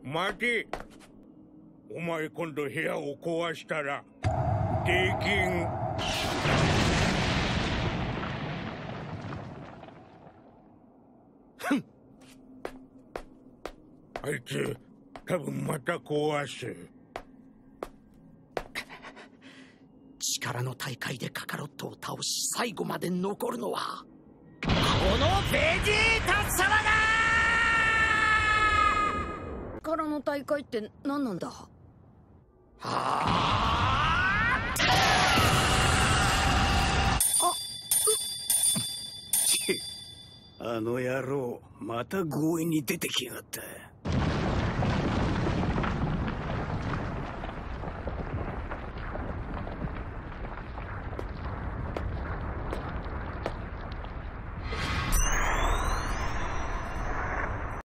待て。お前今度部屋を壊したらできん。あいつ多分また壊す。 力の大会でカカロットを倒し最後まで残るのはこのベジータ様だ。 力の大会って何なんだ。 あの野郎また強引に出てきやがった。